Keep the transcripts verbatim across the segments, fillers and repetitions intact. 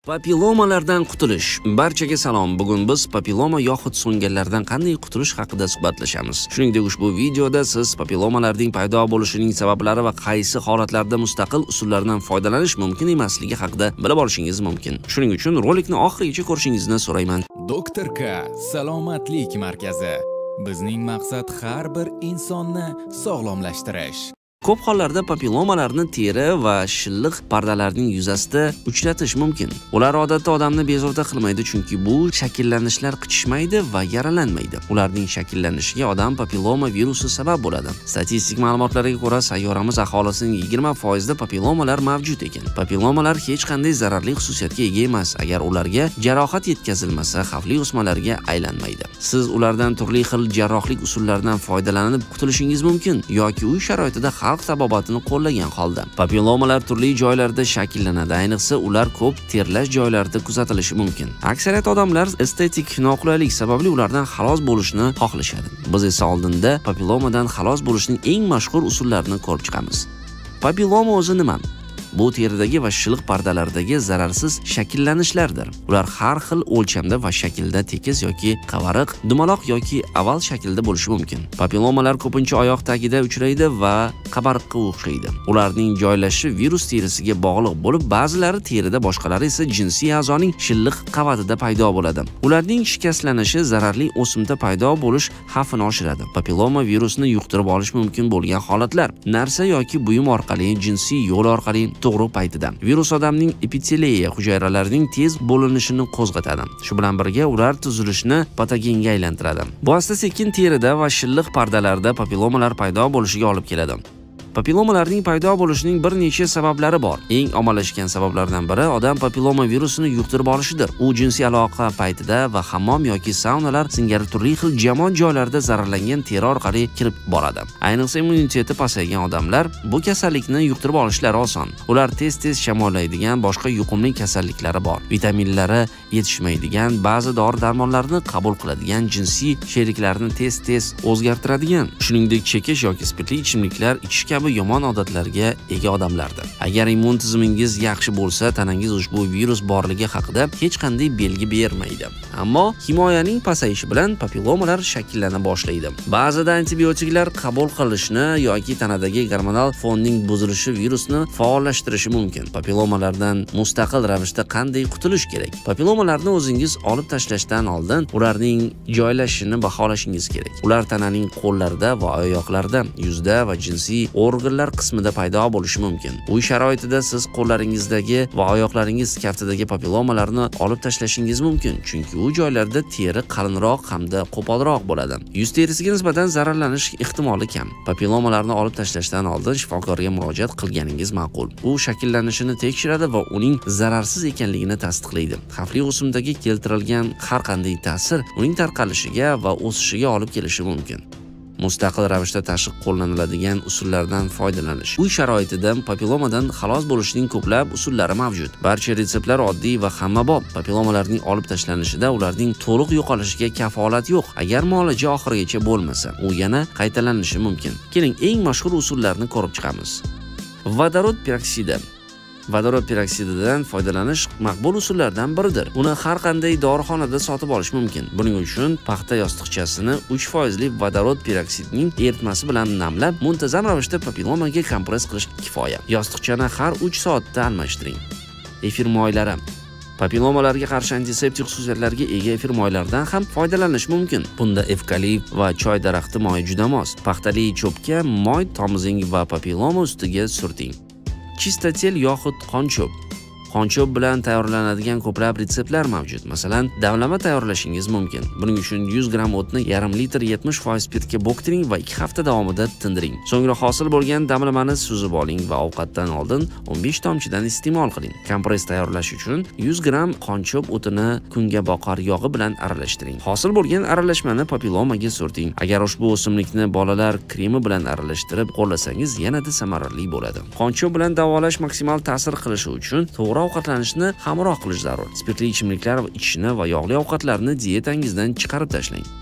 Papilomalardan qutulish. Barchaga salom. Bugun biz papiloma yoxud so'nganlardan qanday qutulish haqida suhbatlashamiz. Shuningdek, ushbu videoda siz papilomalarning paydo bo'lishining sabablari va qaysi holatlarda mustaqil usullardan foydalanish mumkin emasligi haqida bilib olishingiz mumkin. Shuning uchun rolikni oxirigacha ko'rishingizni so'rayman. Doktor K salomatlik markazi. Bizning maqsad har bir insonni sog'lomlashtirish. Ko'p hollarda papilomalarni teri va shilliq pardalarning yuzasida uchratish mumkin. Ular odatda odamni bezovta qilmaydi, chunki bu shakllanishlar qichishmaydi va yaralanmaydi. Ularning shakllanishiga odam papiloma virusi sabab bo'ladi. Statistik ma'lumotlarga ko'ra, sayyoramiz aholisining yigirma foizida papilomalar mavjud ekan. Papilomalar hech qanday zararli xususiyatga ega emas. Agar ularga jarohat yetkazilmasa, xavfli o'smalarga aylanmaydi. Siz ulardan turli xil jarrohlik usullaridan foydalanib qutulishingiz mumkin yoki uy sharoitida xalq tabobatini qo'llagan holda. Papilomalar turli joylarda shakllanadi, ayniqsa ular ko'p terlash joylarida kuzatilishi mumkin. Aksariyat odamlar estetik noqulaylik sababli ulardan xalos bo'lishni xohlashadi. Biz esa oldinda papilomadan xalos bo'lishning eng mashhur usullarini ko'rib chiqamiz. Papiloma o'zi nima? Bu teridagi va shilliq pardalardagi zararsiz shakllanishlardir. Ular har xil o'lchamda va shaklda tekis yoki qavariq, dumaloq yoki oval shaklda bo'lishi mumkin. Papilomalar ko'pincha oyoq tagida uchraydi va qavariqqa o'xshaydi. Ularning joylashishi virus terisiga bog'liq bo'lib, ba'zilari terida, boshqalari esa jinsiy a'zoning shilliq qavatida paydo bo'ladi. Ularning shikastlanishi zararli o'simta paydo bo'lish xavfini oshiradi. Papiloma virusni yuqtirib olish mumkin bo'lgan holatlar: narsa yoki buyum orqali, jinsiy yo'l orqali, tug'ruq paytida. Virus odamning epiteliya hujayralarining tez bo'linishini qo'zg'atadi. Shu bilan birga ular tuzilishini patogenga aylantiradi. Bu asta-sekin terida va shilliq pardalarda papilomalar paydo bo'lishiga olib keladi. Papilomalarning paydo bo'lishining bir necha sabablari bor. Eng ommalashgan sabablardan biri odam papiloma virusini yuqtirib olishidir. U jinsiy aloqa paytida va hammom yoki saunalar singari turli xil jamoat joylarida zararlangan teri orqali kirib boradi. Ayniqsa immuniteti pasaygan odamlar bu kasallikni yuqtirib olishlari oson. Ular tez-tez shamollaydigan boshqa yuqumli kasalliklari bor. Vitaminlari yetishmaydigan, ba'zi dori-darmonlarni qabul qiladigan, jinsiy sheriklarni tez-tez o'zgartiradigan, shuningdek chekish yoki spirtli ichimliklar ichish kabi yomon odatlarga ega odamlardir. Agar immun tizimingiz yaxshi bo'lsa, tanangiz ushbu virus borligi haqida hech qanday belgi bermaydi. Ammo himoyaning pasayishi bilan papilomalar shakllana boshlaydi. Ba'zida antibiotiklar qabul qilishni yoki tanadagi gormonal fonning buzilishi virusni faollashtirishi mumkin. Papilomalardan mustaqil ravishda qanday qutulish kerak? Papilomalarni o'zingiz olib tashlashdan oldin ularning joylashishini baholashingiz kerak. Ular tananing qo'llarida va oyoqlarda, yuzda va jinsiy organlar qismida paydo bo'lishi mumkin. Uy sharoitida siz qo'llaringizdagi va oyoqlaringiz kaftidagi papilomalarni olib tashlashingiz mumkin, chunki u joylarda teri qalinroq hamda qo'polroq bo'ladi. Yuz terisiga nisbatan zararlanish ehtimoli kam. Papilomalarni olib tashlashdan oldin shifokorga murojaat qilganingiz ma'qul. U shakllanishini tekshiradi va uning zararsiz ekanligini tasdiqlaydi. Xavfli o'simtaga keltirilgan har qanday ta'sir uning tarqalishiga va o'sishiga olib kelishi mumkin. Mustaqil ravishda tashqi qo'llaniladigan usullardan foydalanish. Uy sharoitida papilomadan xalos bo'lishning ko'plab usullari mavjud. Barcha retseptlar oddiy va hammabop. Papilomalarning olib tashlanishida ularning to'liq yo'qolishiga kafolat yo'q. Agar muolaja oxirigacha bo'lmasa, u yana qaytalanishi mumkin. Keling, eng mashhur usullarni ko'rib chiqamiz. Vodorod peroksidi. Vodorod peroksididan foydalanish maqbul usullardan biridir. Uni har qanday dorixonada sotib olish mumkin. Buning uchun paxta yostiqchasini uch foizli vodorod peroksidning eritmasi bilan namlab, muntazam ravishda papilomaga kompress qilish kifoya. Yostiqchani har uch soatda almashtiring. Efir moylari. Papilomalarga qarshi antiseptik xususiyatlarga ega efir moylaridan ham foydalanish mumkin. Bunda evkalipt va choy daraxti moyi juda mos. Paxtali cho'pga moy tomizing va papiloma ustiga surting. Chistotel yoxud qoncho'p. Qoncho'p bilan tayyorlanadigan ko'plab retseptlar mavjud. Masalan, damlama tayyorlashingiz mumkin. Buning uchun yuz gramm o'tni yarim litr yetmish foiz spirtga bo'ktiring va ikki hafta davomida tindiring. So'ngra hosil bo'lgan damlamani suzib oling va ovqatdan oldin o'n besh tomchidan iste'mol qiling. Kompress tayyorlash uchun yuz gramm qoncho'p o'tini kungaboqar yog'i bilan aralashtiring. Hosil bo'lgan aralashmani papilomaga surting. Agar ushbu o'simlikni bolalar kremi bilan aralashtirib qo'llasangiz, yanada samarali bo'ladi. Qoncho'p bilan davolash maksimal ta'sir qilishi uchun to'g'ri ovqatlanishni hamroh qilish zarur. Spirtli ichimliklar ichishni va yog'li ovqatlarni diyetangizdan chiqarib tashlang.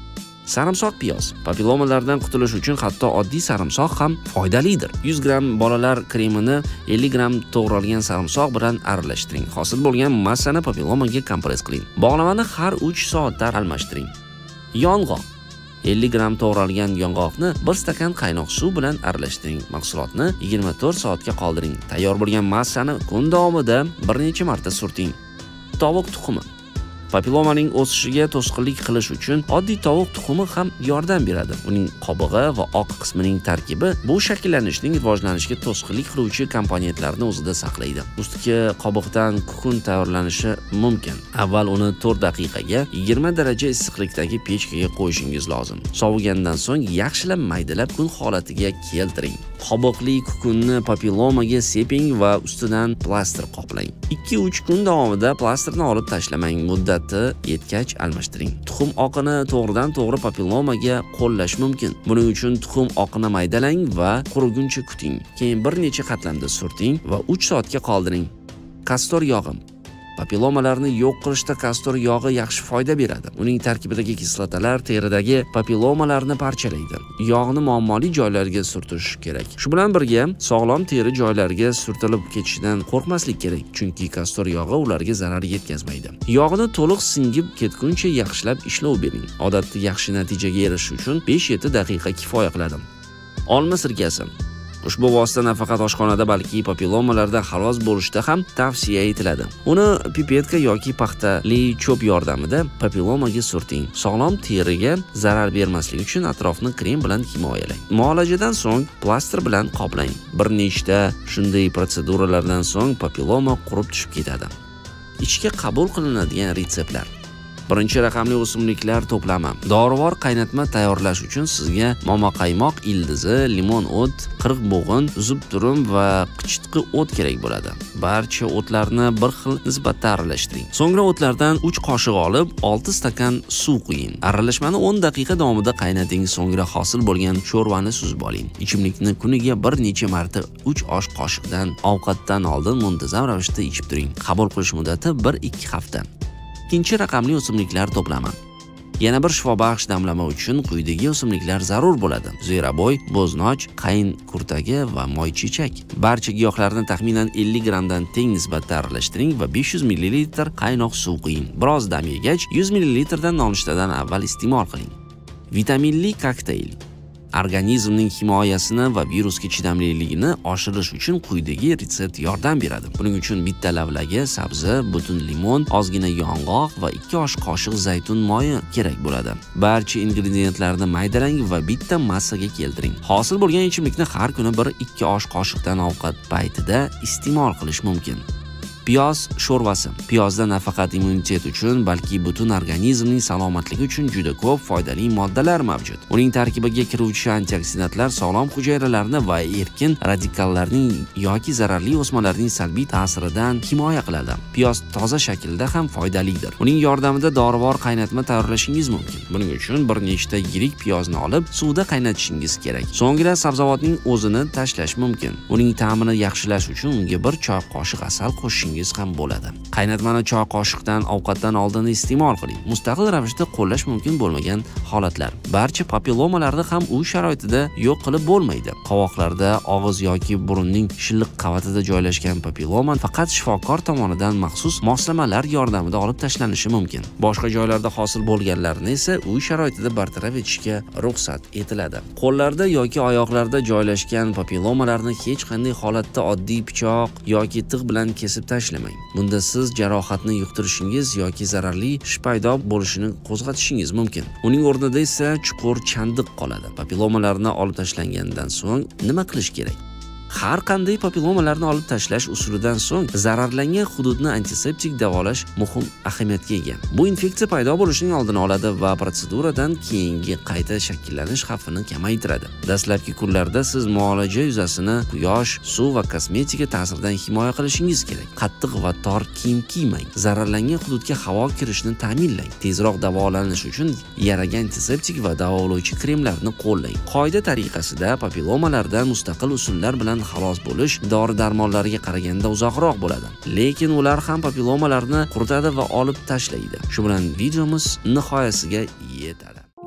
Sarimsoq piyoz. Papillomalardan qutulish uchun hatto oddiy sarimsoq ham foydalidir. yuz gramm bolalar kremini ellik gramm to'g'ralgan sarimsoq bilan aralashtiring. Hosil bo'lgan massani papillomaga kompress qiling. Bog'lamani har uch soatda almashtiring. Yong'oq. ellik gramm to'g'ralgan yong'oqni bir stakan qaynoq suv bilan aralashtiring. Mahsulotni yigirma to'rt soatga qoldiring. Tayyor bo'lgan massani kun davomida bir necha marta surting. Tovuq tuxumi. Papillomaning o'sishiga to'sqinlik qilish uchun oddiy tovuq tuxumi ham yordam beradi. Uning qobig'i va oq qismining tarkibi bu shakllanishning rivojlanishiga to'sqinlik qiluvchi komponentlarni o'zida saqlaydi. Ustki qobiqdan kukun tayyorlanishi mumkin. Avval uni to'rt daqiqaga yigirma daraja issiqlikdagi pechkaga qo'yishingiz lozim. Sovigandan so'ng yaxshilab maydalab kun holatiga keltiring. Qobiqli kukunni papillomaga seping va ustidan plaster qoplang. ikki uch kun davomida plasterni olib tashlamang. Muddati yetgach almashtiring. Tuxum oqini to'g'ridan to'g'ri papillomaga qo'llash mumkin. Buning uchun tuxum oqini maydalang va quriguncha kuting. Keyin bir necha qatlamda surting va uch soatga qoldiring. Kastor yog'i. Papillomalarni yo'q qilishda kastor yog'i yaxshi foyda beradi. Uning tarkibidagi kislotalar teridagi papillomalarni parchalaydi. Yog'ni muammoli joylarga surtish kerak. Shu bilan birga sog'lom teri joylariga surtilib ketishidan qo'rqmaslik kerak, chunki kastor yog'i ularga zarar yetkazmaydi. Yog'ni to'liq singib ketguncha yaxshilab ishlov bering. Odatda yaxshi natijaga erishish uchun besh yetti daqiqa kifoya qiladi. Olma sirkasi. Ushbu vosita nafaqat oshxonada, balki papillomalarda xalos bo'lishda ham tavsiya etiladi. Uni pipetka yoki paxtali cho'p yordamida papillomaga surting. Sog'lom teriga zarar bermasligi uchun atrofni krem bilan himoyalang. Muolajadan so'ng plaster bilan qoplang. Bir nechta shunday protseduralardan so'ng papilloma qurib tushib ketadi. Ichga qabul qilinadigan retseptlar. Birinchi raqamli o'simliklar to'plami. Dorivor qaynatma tayyorlash uchun sizga momaqaymoq ildizi, limon o't, qirq bo'g'in, uzib turum va qichitqi o't kerak bo'ladi. Barcha o'tlarni bir xil nisbatda aralashtiring. So'ngra o'tlardan uch qoshiq olib, olti stakan suv quying. Aralashmani o'n daqiqa davomida qaynating, so'ngra hosil bo'lgan sho'rvani suzib oling. Ichimlikni kuniga bir necha marta uch osh qoshiqdan ovqatdan oldin muntazam ravishda ichib turing. Qabul qilish muddati bir ikki hafta. Ikkinchi raqamli o'simliklar to'plami. Yana bir shifobaxsh damlama uchun quyidagi o'simliklar zarur bo'ladi: ziraboy, bo'znoch, qayin kurtagi va moychechak. Barcha giyohlarni taxminan ellik grammdan teng nisbatda aralashtiring va besh yuz millilitr qaynoq suv quying. Biroz dam yegach, yuz millilitr dan nonushtadan avval iste'mol qiling. Vitaminli kokteyl. Organizmning himoyasini va virusga chidamliligini oshirish uchun quyidagi retsept yordam beradi. Buning uchun bitta lavlagi sabzi, butun limon, ozgina yong'oq va ikki osh qoshiq zaytun moyi kerak bo'ladi. Barcha ingredientlarni maydalang va bitta massaga keltiring. Hosil bo'lgan ichimlikni har kuni bir ikki osh qoshiqdan ovqat paytida iste'mol qilish mumkin. Piyoz sho'rvasi. Piyozda nafaqat immunitet uchun, balki butun organizmning salomatligi uchun juda ko'p foydali moddalar mavjud. Uning tarkibiga kiruvchi antioksidantlar sog'lom hujayralarni va erkin radikallarning yoki zararli o'smalarning salbiy ta'siridan himoya qiladi. Piyoz toza shaklda ham foydalidir. Uning yordamida dorivor qaynatma tayyorlashingiz mumkin. Buning uchun bir nechta yirik piyozni olib, suvda qaynatishingiz kerak. So'ngra sabzavotning o'zini tashlash mumkin. Uning ta'mini yaxshilash uchun unga bir choy qoshiq asal qo'shishingiz ham bo'ladi. Qaynatmani choy qoshiqdan ovqatdan oldin iste'mol qiling. Mustaqil ravishda qo'llash mumkin bo'lmagan holatlar. Barcha papillomalarni ham uy sharoitida yo'q qilib bo'lmaydi. Qovoqlarda, og'iz yoki burunning shilliq qavatida joylashgan papilloma faqat shifokor tomonidan maxsus moslamalar yordamida olib tashlanishi mumkin. Boshqa joylarda hosil bo'lganlarni esa uy sharoitida bartaraf etishga ruxsat etiladi. Qo'llarda yoki oyoqlarda joylashgan papillomalarni hech qanday holatda oddiy pichoq yoki tig' bilan kesib tashlang. Bunda siz jarohatni yuqtirishingiz yoki zararli ish paydo bo'lishini qo'zg'atishingiz mumkin. Uning o'rnida esa chuqur chandiq qoladi. Papillomalarni olib tashlangandan so'ng nima qilish kerak? Har qanday papillomalarni olib tashlash usulidan so'ng zararlangan hududni antiseptik davolash muhim ahamiyatga ega. Bu infeksiya paydo bo'lishining oldini oladi va protseduradan keyingi qayta shakllanish xavfini kamaytiradi. Dastlabki kunlarda siz muolaja yuzasini quyosh, suv va kosmetika ta'siridan himoya qilishingiz kerak. Qattiq va tor kiyim kiymang. Zararlangan hududga havo kirishini ta'minlang. Tezroq davolanish uchun yaraga antiseptik va davolovchi kremlarni qo'llang. Qoida tariqasida papillomalardan mustaqil usullar bilan xalos bo'lish dori-darmonlarga qaraganda uzoqroq bo'ladi. Lekin ular ham papillomalarni quritadi va olib tashlaydi. Shu bilan videomiz nihoyasiga yetadi.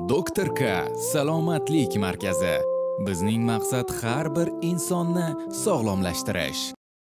Doktor K salomatlik markazi. Bizning maqsad har bir insonni sog'lomlashtirish.